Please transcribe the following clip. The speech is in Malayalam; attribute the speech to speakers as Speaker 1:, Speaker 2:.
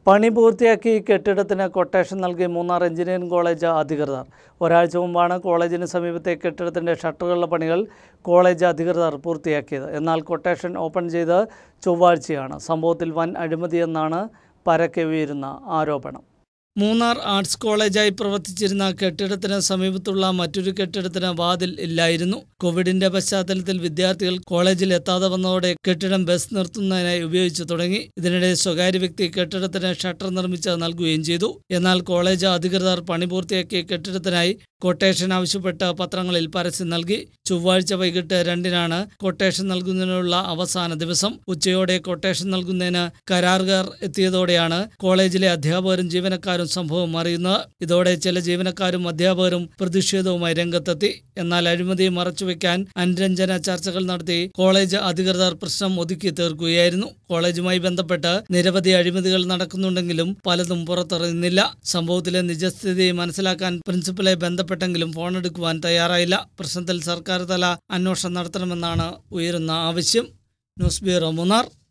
Speaker 1: പണി പൂർത്തിയാക്കി കെട്ടിടത്തിന് കൊട്ടേഷൻ നൽകി മൂന്നാർ എഞ്ചിനീയറിംഗ് കോളേജ് അധികൃതർ. ഒരാഴ്ച മുമ്പാണ് കോളേജിന് സമീപത്തെ കെട്ടിടത്തിൻ്റെ ഷട്ടറുകളുടെ പണികൾ കോളേജ് അധികൃതർ പൂർത്തിയാക്കിയത്. എന്നാൽ കൊട്ടേഷൻ ഓപ്പൺ ചെയ്ത് ചൊവ്വാഴ്ചയാണ്. സംഭവത്തിൽ വൻ അഴിമതിയെന്നാണ് പരക്കെ ഉയരുന്ന ആരോപണം. മൂന്നാർ ആർട്സ് കോളേജായി പ്രവർത്തിച്ചിരുന്ന കെട്ടിടത്തിന് സമീപത്തുള്ള മറ്റൊരു കെട്ടിടത്തിന് വാതിൽ ഇല്ലായിരുന്നു. കോവിഡിന്റെ പശ്ചാത്തലത്തിൽ വിദ്യാർത്ഥികൾ കോളേജിൽ എത്താതെ വന്നതോടെ കെട്ടിടം ബസ് നിർത്തുന്നതിനായി ഉപയോഗിച്ചു തുടങ്ങി. ഇതിനിടെ സ്വകാര്യ വ്യക്തി കെട്ടിടത്തിന് ഷട്ടർ നിർമ്മിച്ച് നൽകുകയും ചെയ്തു. എന്നാൽ കോളേജ് അധികൃതർ പണി പൂർത്തിയാക്കിയ കെട്ടിടത്തിനായി കൊട്ടേഷൻ ആവശ്യപ്പെട്ട് പത്രങ്ങളിൽ പരസ്യം നൽകി. ചൊവ്വാഴ്ച വൈകിട്ട് 2-നാണ് കൊട്ടേഷൻ നൽകുന്നതിനുള്ള അവസാന ദിവസം. ഉച്ചയോടെ കൊട്ടേഷൻ നൽകുന്നതിന് കരാറുകാർ എത്തിയതോടെയാണ് കോളേജിലെ അധ്യാപകരും ജീവനക്കാരും സംഭവം അറിയുന്നത്. ഇതോടെ ചില ജീവനക്കാരും അധ്യാപകരും പ്രതിഷേധവുമായി രംഗത്തെത്തി. എന്നാൽ അഴിമതി മറച്ചുവെക്കാൻ അനുരഞ്ജന ചർച്ചകൾ നടത്തി കോളേജ് അധികൃതർ പ്രശ്നം ഒതുക്കി തീർക്കുകയായിരുന്നു. കോളേജുമായി ബന്ധപ്പെട്ട് നിരവധി അഴിമതികൾ നടക്കുന്നുണ്ടെങ്കിലും പലതും പുറത്തറിയുന്നില്ല. സംഭവത്തിലെ നിജസ്ഥിതി മനസ്സിലാക്കാൻ പ്രിൻസിപ്പലെ ബന്ധപ്പെട്ടെങ്കിലും ഫോണെടുക്കുവാൻ തയ്യാറായില്ല. പ്രശ്നത്തിൽ സർക്കാർ തല അന്വേഷണം നടത്തണമെന്നാണ് ഉയരുന്ന ആവശ്യം. News bureau, Munnar.